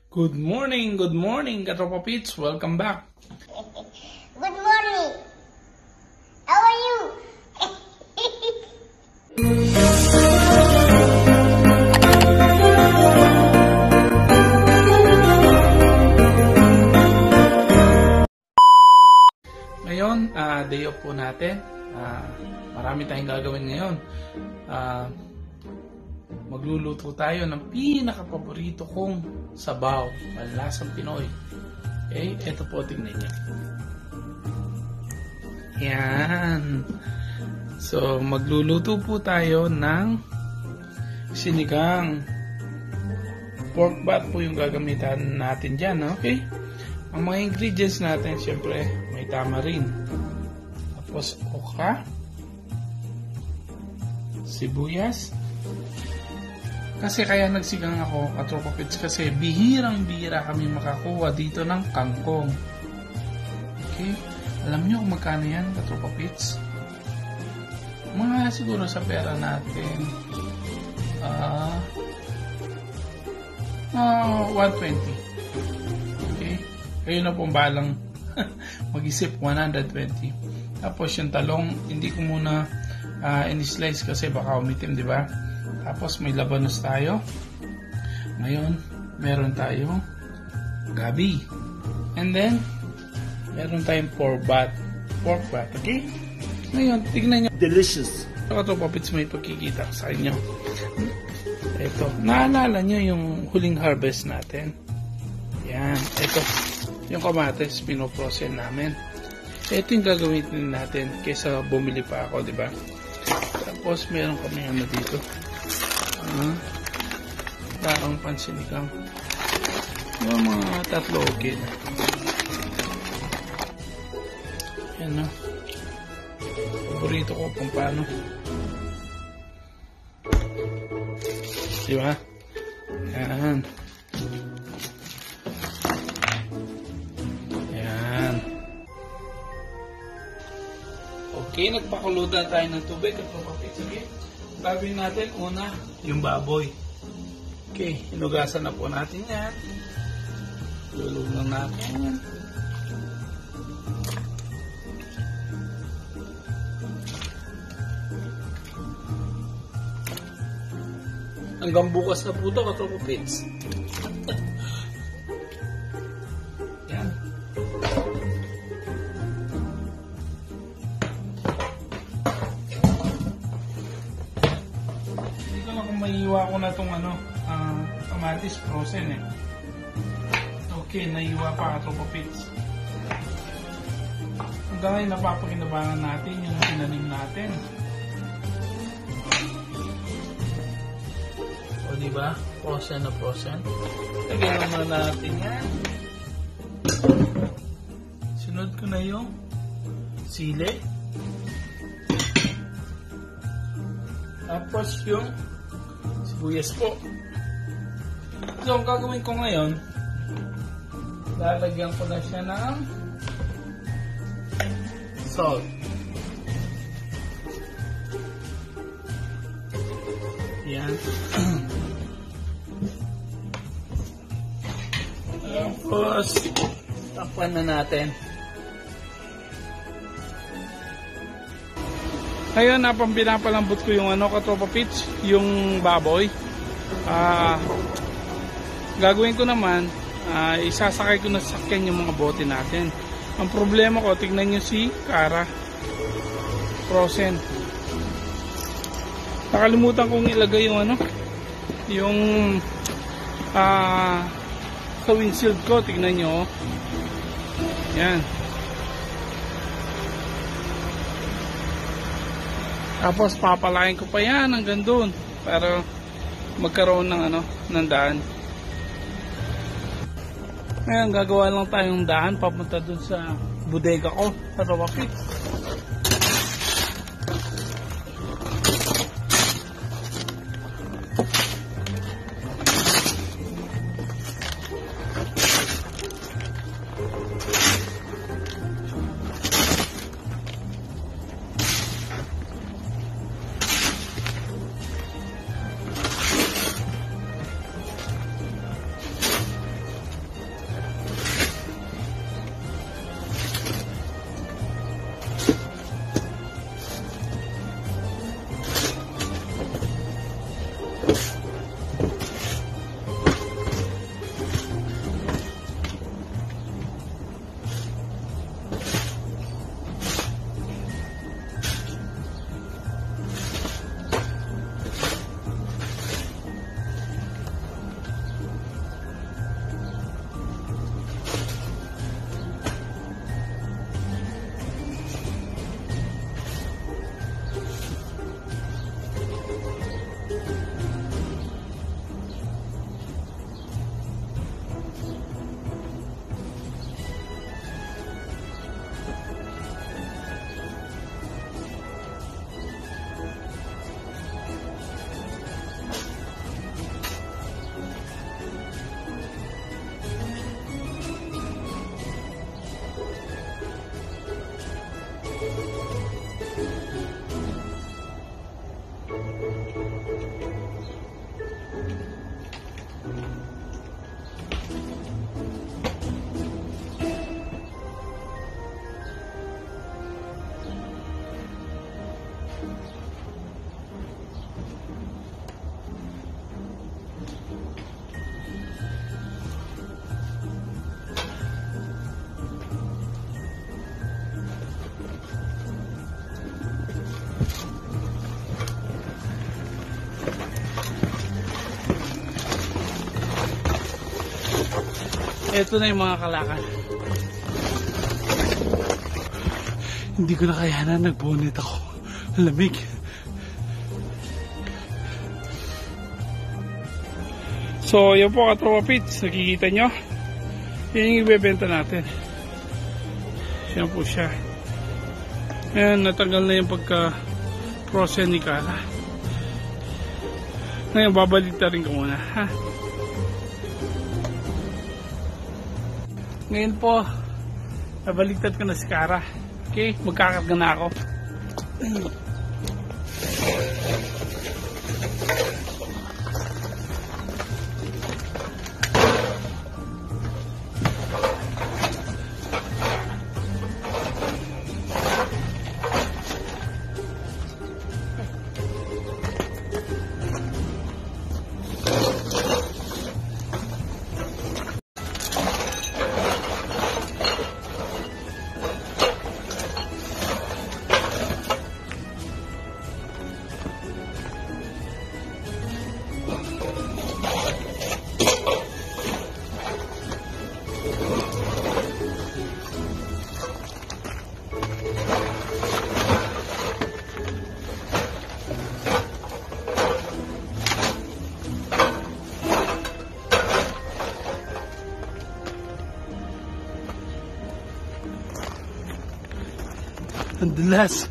Good morning, Katropa Pits. Welcome back. Good morning. How are you? Ngayon, day off po natin. Marami tayong gagawin ngayon. Magluluto tayo ng pinaka-paborito kong sabaw, panlasang Pinoy. Okay, eto po, tingnan niyo. Yan. So, magluluto po tayo ng sinigang. Pork bat po yung gagamitan natin dyan, okay? Ang mga ingredients natin, syempre, may tamarind. Tapos, okra. Sibuyas. Kasi kaya nagsigang ako, Katropa Pits, kasi bihirang-bihira kami makakuha dito ng kangkong. Okay? Alam nyo kung magkano yan, Katropa Pits? Mga siguro sa pera natin, 120. Okay? Kayo na pong balang mag-isip, 120. Tapos yung talong, hindi ko muna in-slice kasi baka umitim, di ba? Tapos may labanos tayo. Ngayon, meron tayong gabi. And then, meron tayong pork bat. Okay? Ngayon, tignan nyo. Delicious. Katropa Pits, may pagkikita ko sa inyo. Ito. Naalala nyo yung huling harvest natin? Yan. Ito. Yung kamates, pinoprocess namin. Ito yung gagawin natin kaysa bumili pa ako, di ba? Tapos, meron kami ano dito. Parang pansinigang. Yung mga tatlo okay na. Yan na. Paborito ko kung paano. Diba? Yan. Yan. Okay, nagpakulutan tayo ng tubig at papapit. Sige. Gagawin natin una yung baboy. Okay, hinugasan na po natin yan. Lulungan natin. Hanggang bukas na po ito, Katropa Pits. Yan. Naiiwa ko na itong kamatis frozen eh. Okay, naiiwa pa Katropa Pits. Hanggang ngayon napapakinabangan natin yung tinanim natin. O diba? Frozen na frozen. Lagyan naman natin yan. Sunod ko na yung sili. Tapos yung sibuyas po. So, ang gagawin ko ngayon, lalagyan ko na siya ng salt. Yan. Tapos, takpan na natin. Ngayon, pinapalambot ko yung Katropa Pits, yung baboy. Gagawin ko naman, isasakay ko na sa sakyan yung mga bote natin. Ang problema ko, tignan nyo si Kara. Frozen. Nakalimutan kong ilagay yung yung sa windshield ko, tignan nyo. Yan. Tapos papalain ko pa yan hanggang doon para magkaroon ng ng daan. Ngayon gagawa lang tayong daan papunta doon sa bodega ko sa Katropa Pits. Ito na yung mga kalakal. Hindi ko na kayanan, nagbonet ako. Lamig. So, yan po katropa pits. Nakikita nyo? Yan yung ibebenta natin. Yan po siya. Ayan, natanggal na yung pagka-process ni Kala. Ngayon, babalita rin ko muna. Ha? Ngayon po, nabaliktad ko na si Kara. Okay, magkakarga na ako. Ang dulas.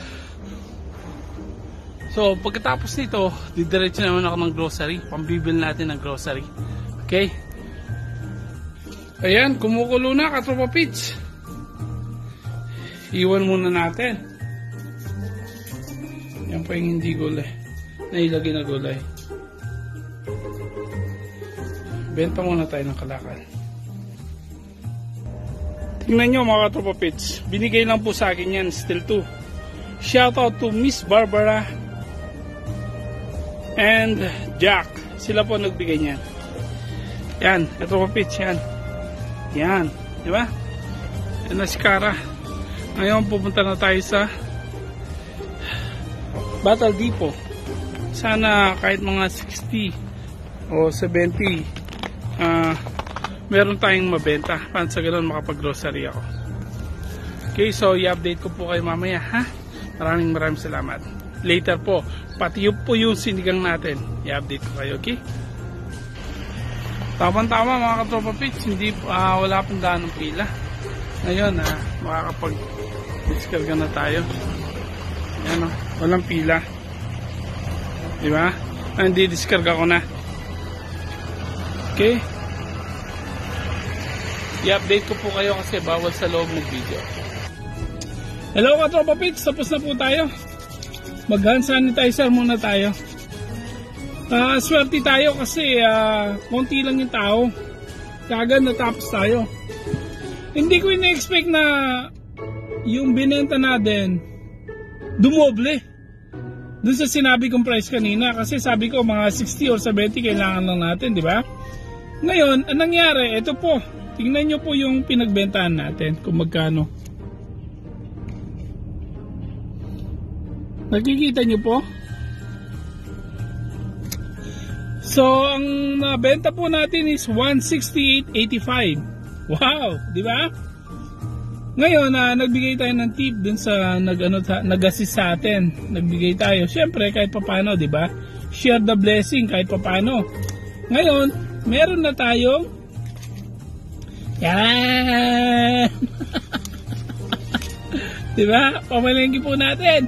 So, pagkatapos nito, didiretso naman ako ng grocery. Pambibil natin ng grocery. Okay? Ayan, kumukulo na, katropa pits. Iwan muna natin. Yan pa yung hindi gulay. Nailagay na gulay. Benta muna tayo ng kalakal. Tingnan nyo mga katropa pits. Binigay lang po sa akin yan, still 2. Shout out to Miss Barbara and Jack. Sila po nagbigay niyan. Yan, katropa pits, yan. Yan, di ba? Yan na si Kara. Ngayon pupunta na tayo sa Battle Depot. Sana kahit mga 60 o 70 meron tayong mabenta. Para sa ganun makapag-grocery ako. Okay, so i-update ko po kayo mamaya, ha? Maraming salamat. Later po, pati yun po yung sinigang natin. I-update ko kayo, okay? Tama-tama mga katropa pits, hindi, wala pang daan ng pila. Ngayon, makakapag-discarga na tayo. Ayan, walang pila. Diba? Hindi, discarga ko na. Okay? I-update ko po kayo kasi bawal sa loob ng video. Hello katropa pits, tapos na po tayo. Mag-hand sanitizer muna tayo. Swerte tayo kasi konti lang yung tao. Kagad natapos tayo. Hindi ko ina-expect na yung binenta natin dumoble dun sa sinabi kong price kanina. Kasi sabi ko mga 60 or 70 kailangan lang natin, di ba? Ngayon, anong nangyari? Ito po. Tingnan nyo po yung pinagbentahan natin kung magkano. Nakikita nyo po? So, ang nabenta po natin is 168.85. Wow, di ba? Ngayon, nagbigay tayo ng tip dun sa nag-assist sa atin. Nagbigay tayo. Siyempre, kahit papano, di ba? Share the blessing kahit papano. Ngayon, meron na tayong yan! Diba? Pamalengke po natin.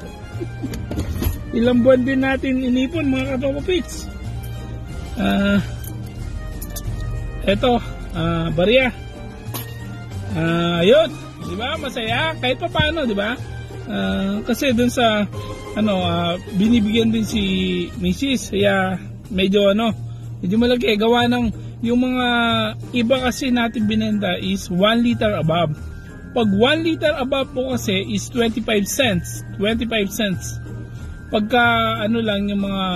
Ilang buwan din natin inipon mga katropa pits. Eto, barya. Yun. Diba? Masaya. Kahit pa paano, diba? Kasi dun sa binibigyan din si Mrs. Kaya medyo malaki. Gawa ng yung mga iba kasi natin binenta is 1 liter above. Pag 1 liter above po kasi is 25 cents. 25 cents. Pagka lang yung mga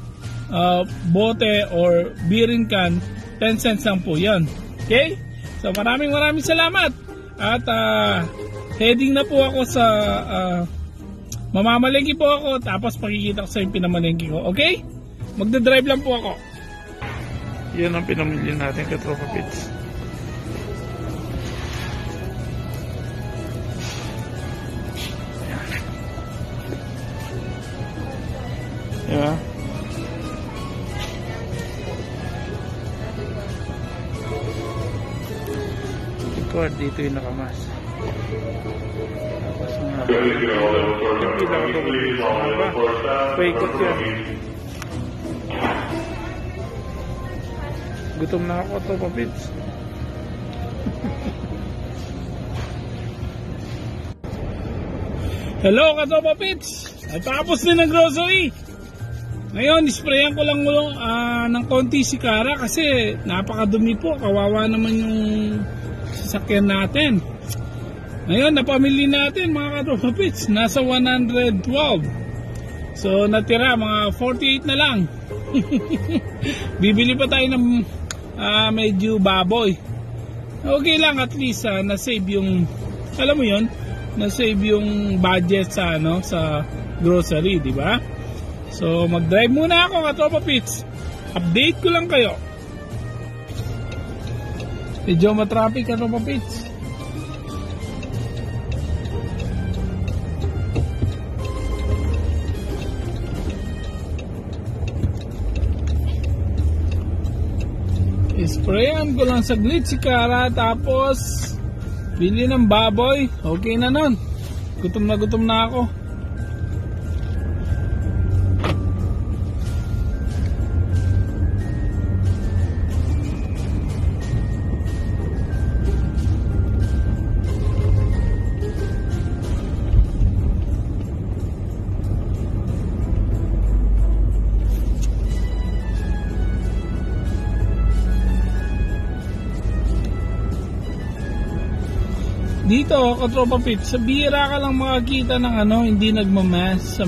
bote or beering can, 10 cents lang po yan. Okay? So maraming salamat. At heading na po ako sa mamamalengke po ako. Tapos pakikita ko sa yung pinamalengke ko. Okay? Magdadrive lang po ako. Yan ang pinamili natin katropa pits. Diba? Record dito yung nakamas. Tapos mga paikot yan. Gutom na ako to, papits. Hello, Katopa Pits! Natapos din ng grocery. Ngayon, isprayan ko lang ng konti si Kara kasi napakadumi po. Kawawa naman yung sasakyan natin. Ngayon, napamili natin mga Katopa Pits. Nasa 112. So, natira mga 48 na lang. Bibili pa tayo ng medyo baboy. Okay lang, at least na-save yung, alam mo yun, na-save yung budget sa sa grocery, di ba? So mag-drive muna ako, Katopa Pits. Update ko lang kayo. Medyo matraffic, Katopa Pits. Isprayan ko lang saglit si Kara, tapos bili ng baboy. Okay na nun. Gutom na ako. Dito, Katopa Pits, sa bihira ka lang makakita ng hindi nagmamask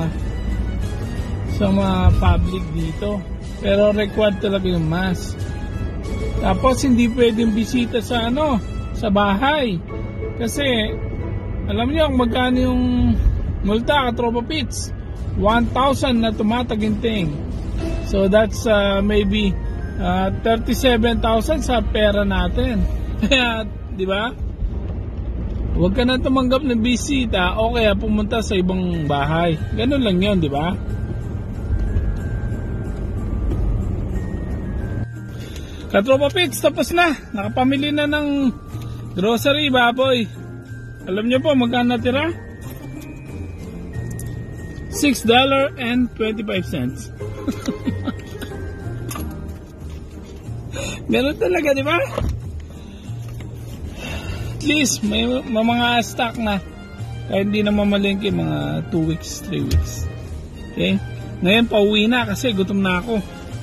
sa mga public dito. Pero required talaga yung mask. Tapos hindi pwedeng bisita sa sa bahay. Kasi alam niyo kung magkano yung multa, Katopa Pits? 1,000 na tumataginting. So that's maybe 37,000 sa pera natin. Kaya, di ba? Huwag ka na tumanggap ng bisita o kaya pumunta sa ibang bahay. Ganun lang yun, di ba? Katopa Pits, tapos na. Nakapamili na ng grocery, baboy. Alam niyo po, magkano natira? $6.25. Ganun talaga, di ba? At least may mga stock na kahit hindi na mamalengke, mga 2 weeks, 3 weeks. Okay? Ngayon pauwi na kasi gutom na ako.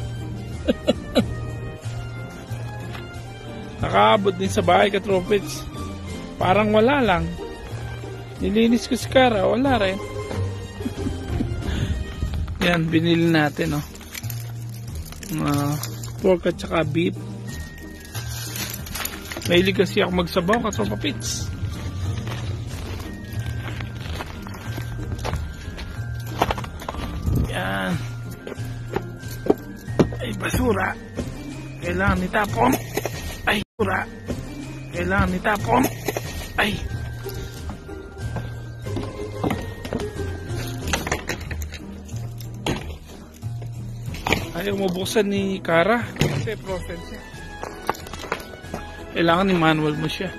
Nakaabot din sa bahay, Katopa Pits. Parang wala lang. Nilinis ko si Kara, wala rin. Yan, binili natin pork at saka beef. Mahilig kasi ako magsabaw, Katopa Pits. Yan. Ay, basura. Kailangan itapon. Ay, basura. Kailangan itapon. Ay. Ayaw mabuksan ni Kara kasi frozen siya. Kailangan i-manual mo siya.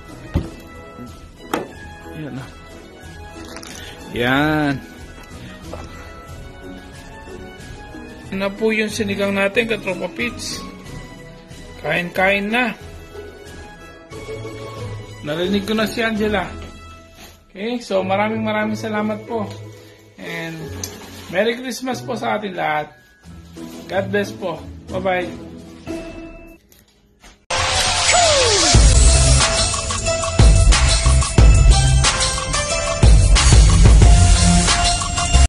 Yan na. Yan. Yan na po yung sinigang natin, Katopa Pits. Kain-kain na. Narinig ko na si Angela. Okay, so maraming salamat po. And Merry Christmas po sa atin lahat. God bless po. Bye-bye.